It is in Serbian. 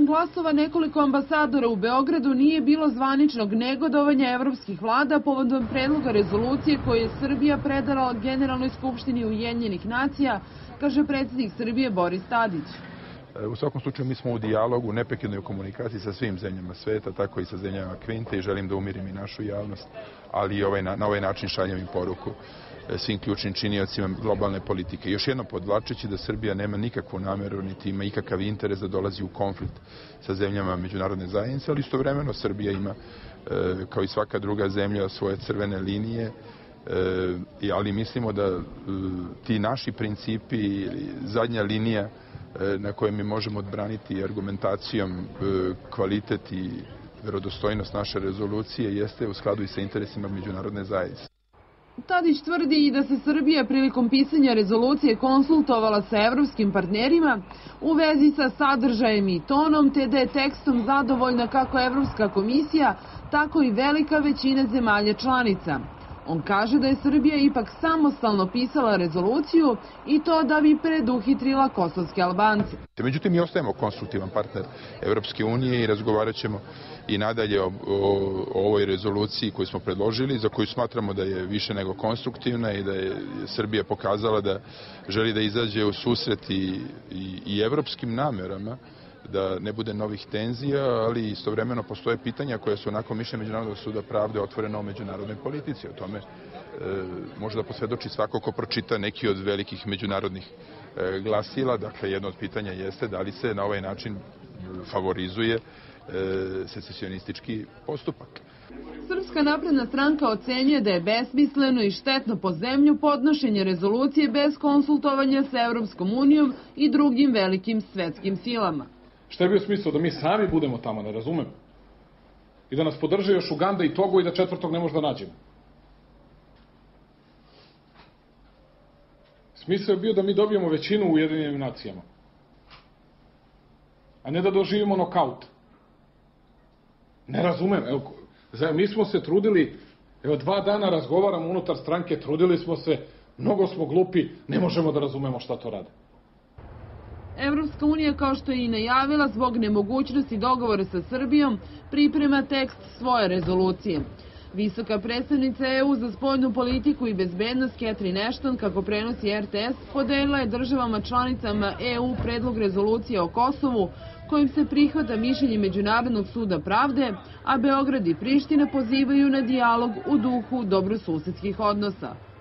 Osim glasova nekoliko ambasadora u Beogradu nije bilo zvaničnog negodovanja evropskih vlada povodom predloga rezolucije koje je Srbija predala Generalnoj skupštini Ujedinjenih nacija, kaže predsjednik Srbije Boris Tadić. U svakom slučaju mi smo u dijalogu, neprekidnoj komunikaciji sa svim zemljama sveta, tako i sa zemljama Kvinte i želim da umirim i našu javnost, ali i na ovaj način šaljem i poruku svim ključnim činiocima globalne politike. Još jedno podvlačeći da Srbija nema nikakvu nameru, niti ima ikakav interes da dolazi u konflikt sa zemljama međunarodne zajednice, ali istovremeno Srbija ima, kao i svaka druga zemlja, svoje crvene linije, ali mislimo da ti naši principi, zadnja linija na kojoj mi možemo odbraniti argumentacijom kvalitet i verodostojnost naše rezolucije jeste u skladu i sa interesima međunarodne zajednice. Tadić tvrdi i da se Srbija prilikom pisanja rezolucije konsultovala sa evropskim partnerima u vezi sa sadržajem i tonom, te da je tekstom zadovoljna kako Evropska komisija, tako i velika većina zemalja članica. On kaže da je Srbija ipak samostalno pisala rezoluciju i to da bi preduhitrila kosovske Albance. Međutim, mi ostajemo konstruktivan partner Evropske unije i razgovarat ćemo i nadalje o ovoj rezoluciji koju smo predložili, za koju smatramo da je više nego konstruktivna i da je Srbija pokazala da želi da izađe u susret i evropskim namerama, da ne bude novih tenzija, ali istovremeno postoje pitanja koja su nakon mišljenja Međunarodnog suda pravde otvorena u međunarodnoj politici. O tome može da posvjedoči svako ko pročita neki od velikih međunarodnih glasila. Dakle, jedno od pitanja jeste da li se na ovaj način favorizuje secesionistički postupak. Srpska napredna stranka ocenjuje da je besmisleno i štetno po zemlju podnošenje rezolucije bez konsultovanja sa Evropskom unijom i drugim velikim svetskim silama. Šta je bio smisao da mi sami budemo tamo, ne razumem? I da nas podrže još Uganda i Togo i da četvrtog ne možda nađemo. Smisao je bio da mi dobijemo većinu u Ujedinjenim nacijama. A ne da doživimo nokaut. Ne razumem. Evo, mi smo se trudili, evo 2 dana razgovaramo unutar stranke, trudili smo se, mnogo smo glupi, ne možemo da razumemo šta to rade. Evropska unija, kao što je i najavila, zbog nemogućnosti dogovora sa Srbijom, priprema tekst svoje rezolucije. Visoka predstavnica EU za spoljnu politiku i bezbednost Catherine Ashton, kako prenosi RTS, podelila je državama članicama EU predlog rezolucije o Kosovu, kojim se prihvata mišljenje Međunarodnog suda pravde, a Beograd i Priština pozivaju na dijalog u duhu dobrosusedskih odnosa.